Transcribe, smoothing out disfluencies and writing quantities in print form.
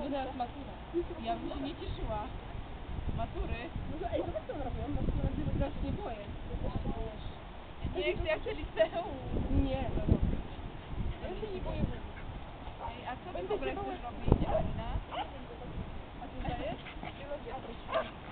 Bo teraz matura. Ja bym się nie cieszyła. Matury. No ej, zobacz co robią. Teraz nie boję. Nie chcę liceum. Nie, no dobra. Ja się nie boję w ogóle. Ej, a co ty w ogóle chcesz robić, Alina? A ty zdajesz?